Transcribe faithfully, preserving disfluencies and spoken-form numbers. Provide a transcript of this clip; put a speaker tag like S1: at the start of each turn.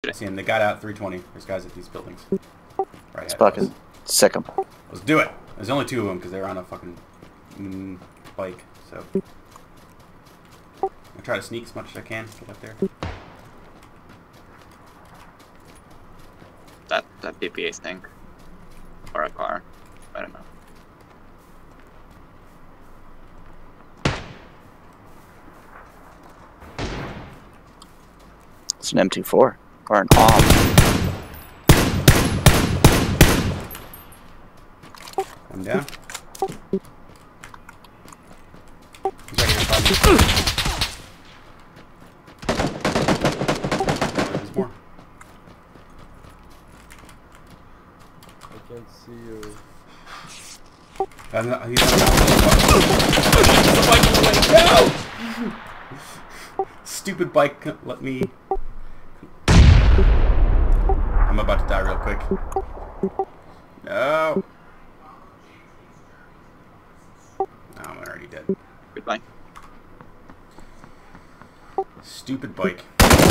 S1: I see him. They got out three twenty. There's guys at these buildings. Right.
S2: Let's fucking sick them.
S1: Let's do it. There's only two of them because they're on a fucking mm, bike. So I try to sneak as much as I can. Get up there.
S3: That that P P A stink. Or a car. I don't know.
S2: It's an M two four or an A W M.
S1: I'm down. He's right here, There's more.
S4: I can't see you.
S1: Uh, no, he's on the bike. No! Stupid bike, let me. I'm about to die real quick. No. No, I'm already dead.
S3: Goodbye.
S1: Stupid bike.